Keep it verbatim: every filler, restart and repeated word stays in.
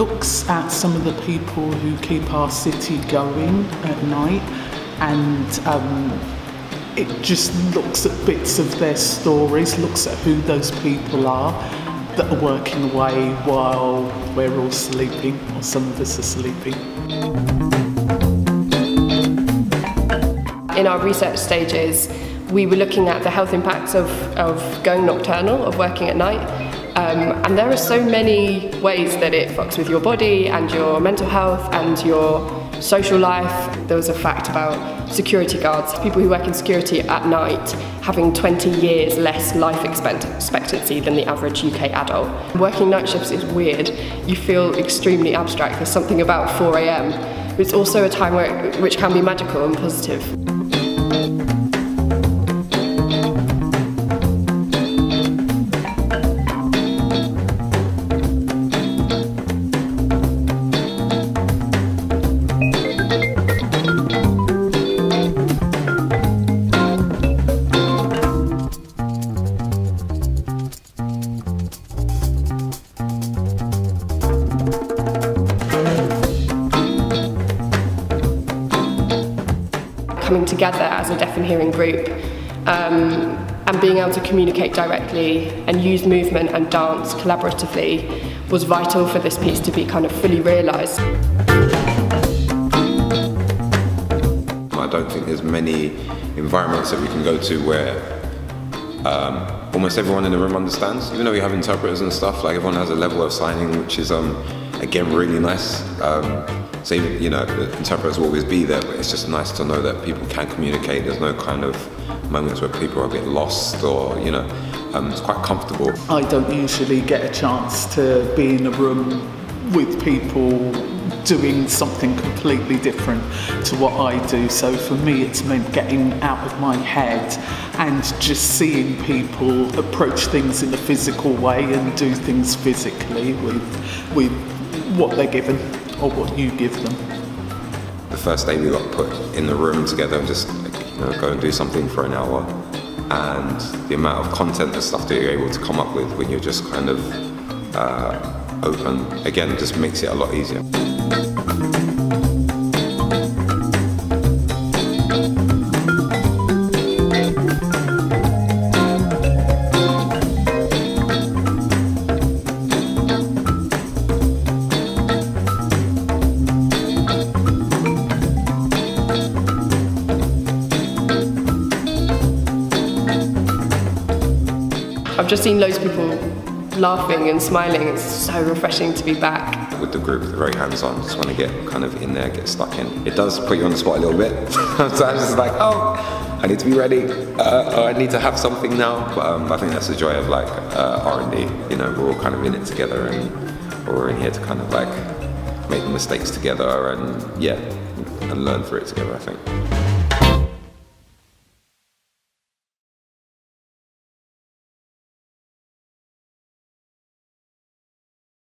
looks at some of the people who keep our city going at night, and um, it just looks at bits of their stories, looks at who those people are that are working away while we're all sleeping, or some of us are sleeping. In our research stages, we were looking at the health impacts of, of going nocturnal, of working at night. Um, and there are so many ways that it fucks with your body and your mental health and your social life. There was a fact about security guards, people who work in security at night, having twenty years less life expectancy than the average U K adult. Working night shifts is weird. You feel extremely abstract. There's something about four A M. But it's also a time where it, which can be magical and positive. Coming together as a deaf and hearing group um, and being able to communicate directly and use movement and dance collaboratively was vital for this piece to be kind of fully realised. I don't think there's many environments that we can go to where um, almost everyone in the room understands, even though we have interpreters and stuff, like everyone has a level of signing which is um, again really nice. Um, So, you know, the interpreters will always be there, but it's just nice to know that people can communicate. There's no kind of moments where people are a bit lost or, you know, um, it's quite comfortable. I don't usually get a chance to be in a room with people doing something completely different to what I do. So for me, it's meant getting out of my head and just seeing people approach things in a physical way and do things physically with, with what they're given. Or what you give them. The first day we got put in the room together and just like, you know, go and do something for an hour, and the amount of content and stuff that you're able to come up with when you're just kind of uh, open, again, just makes it a lot easier. I've just seen loads of people laughing and smiling. It's so refreshing to be back. With the group, they're very hands-on, just want to get kind of in there, get stuck in. It does put you on the spot a little bit. Sometimes it's like, oh, I need to be ready, uh, or I need to have something now. But um, I think that's the joy of like uh, R and D. You know, we're all kind of in it together, and we're in here to kind of like make the mistakes together and yeah, and learn through it together, I think.